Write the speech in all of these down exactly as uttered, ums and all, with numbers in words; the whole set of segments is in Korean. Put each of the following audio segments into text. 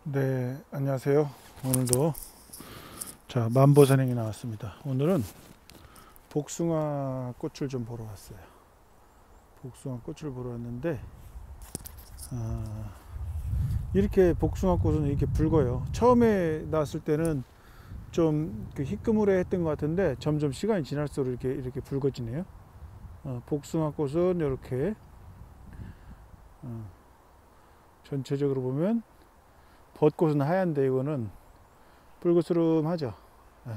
네, 안녕하세요. 오늘도 자 만보산행이 나왔습니다. 오늘은 복숭아 꽃을 좀 보러 왔어요. 복숭아 꽃을 보러 왔는데 아, 이렇게 복숭아 꽃은 이렇게 붉어요. 처음에 나왔을 때는 좀 그 희끄무레했던 것 같은데 점점 시간이 지날수록 이렇게 이렇게 붉어지네요. 어, 복숭아 꽃은 이렇게 어, 전체적으로 보면 벚꽃은 하얀데 이거는 붉으스름하죠. 네.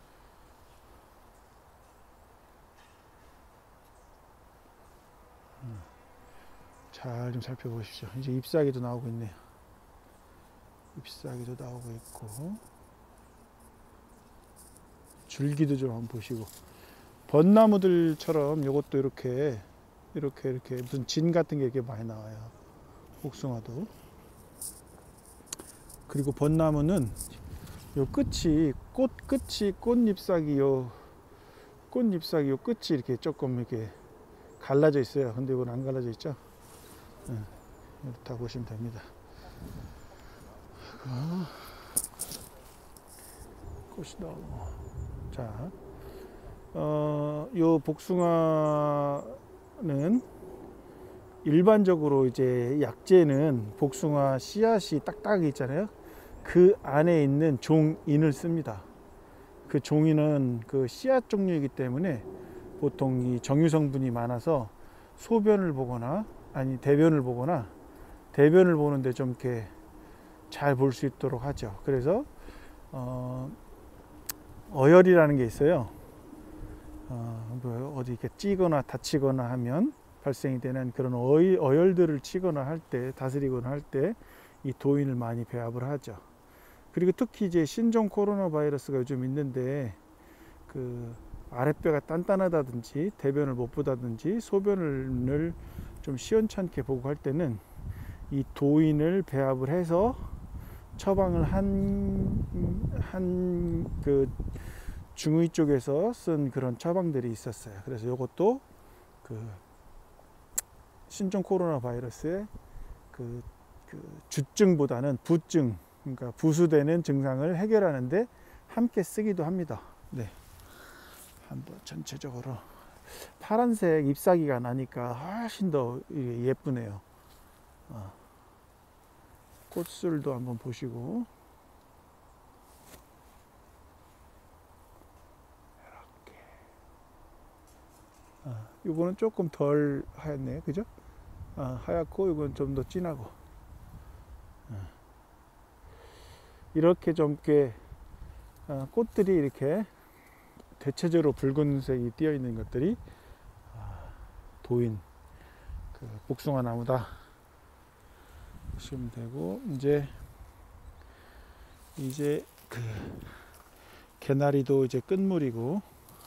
잘 좀 살펴보십시오. 이제 잎사귀도 나오고 있네요. 잎사귀도 나오고 있고 줄기도 좀 한번 보시고, 벚나무들처럼 이것도 이렇게 이렇게 이렇게 무슨 진 같은 게 이렇게 많이 나와요. 복숭아도. 그리고 벚나무는 요 끝이 꽃 끝이 꽃잎사귀 요 꽃잎사귀 요 끝이 이렇게 조금 이렇게 갈라져 있어요. 근데 이건 안 갈라져 있죠. 네, 이렇다 보시면 됩니다. 어, 꽃이 나오고. 자, 어, 요 복숭아는 일반적으로 이제 약재는 복숭아 씨앗이 딱딱하게 있잖아요. 그 안에 있는 종인을 씁니다. 그 종인은 그 씨앗 종류이기 때문에 보통 이 정유 성분이 많아서 소변을 보거나 아니 대변을 보거나 대변을 보는데 좀 이렇게 잘 볼 수 있도록 하죠. 그래서 어, 어혈이라는 게 있어요. 어, 뭐 어디 이렇게 찌거나 다치거나 하면 발생이 되는 그런 어이, 어혈들을 치거나 할 때, 다스리거나 할 때 이 도인을 많이 배합을 하죠. 그리고 특히 이제 신종 코로나 바이러스가 요즘 있는데 그 아랫배가 단단하다든지 대변을 못 보다든지 소변을 좀 시원찮게 보고 할 때는 이 도인을 배합을 해서 처방을 한 한 그 중의 쪽에서 쓴 그런 처방들이 있었어요. 그래서 이것도 그 신종 코로나 바이러스의 그, 그 주증보다는 부증, 그러니까 부수되는 증상을 해결하는데 함께 쓰기도 합니다. 네, 한번 전체적으로 파란색 잎사귀가 나니까 훨씬 더 예쁘네요. 어. 꽃술도 한번 보시고, 이렇게. 어, 이거는 조금 덜 하얗네요, 그죠? 어, 하얗고 이건 좀 더 진하고. 어. 이렇게 좀 이렇게 어, 꽃들이 이렇게 대체적으로 붉은색이 띄어 있는 것들이 어, 도인 그 복숭아 나무다 보시면 되고, 이제 이제 그 개나리도 이제 끝물이고,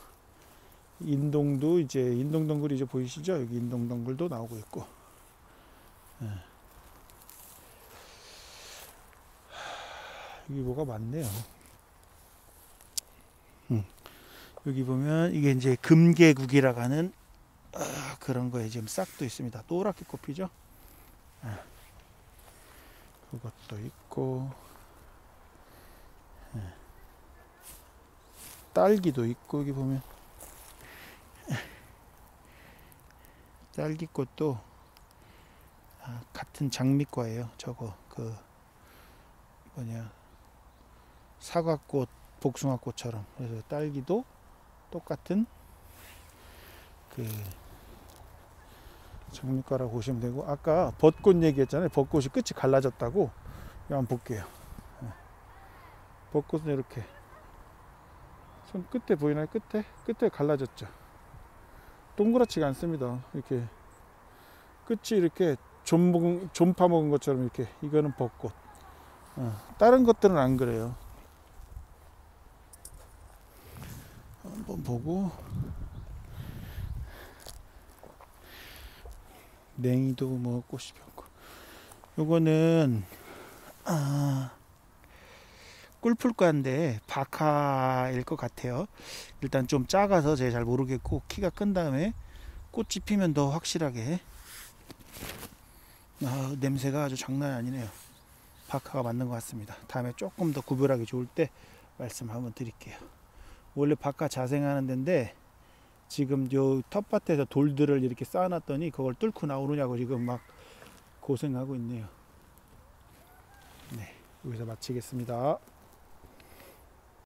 인동도 이제 인동덩굴이 이제 보이시죠? 여기 인동덩굴도 나오고 있고. 네. 여기 뭐가 많네요. 음. 여기 보면 이게 이제 금계국이라고 하는 어, 그런 거에 지금 싹도 있습니다. 노랗게 꽃피죠? 네. 그것도 있고, 네. 딸기도 있고, 여기 보면 딸기꽃도 아, 같은 장미과예요. 저거 그 뭐냐 사과꽃, 복숭아꽃처럼. 그래서 딸기도 똑같은 그 장미과라고 보시면 되고, 아까 벚꽃 얘기했잖아요. 벚꽃이 끝이 갈라졌다고. 이거 한번 볼게요. 벚꽃은 이렇게 손 끝에 보이나요? 끝에 끝에 갈라졌죠. 동그랗지가 않습니다. 이렇게 끝이 이렇게 좀, 먹은, 좀 파먹은 것처럼 이렇게. 이거는 벚꽃. 어, 다른 것들은 안 그래요. 한번 보고, 냉이도 뭐 꽃이 폈고, 요거는 아, 꿀풀과인데 박하일 것 같아요. 일단 좀 작아서 제가 잘 모르겠고, 키가 큰 다음에 꽃이 피면 더 확실하게. 아, 냄새가 아주 장난이 아니네요. 박하가 맞는 것 같습니다. 다음에 조금 더 구별하기 좋을 때 말씀 한번 드릴게요. 원래 박하 자생하는 데인데 지금 요 텃밭에서 돌들을 이렇게 쌓아놨더니 그걸 뚫고 나오느냐고 지금 막 고생하고 있네요. 네, 여기서 마치겠습니다.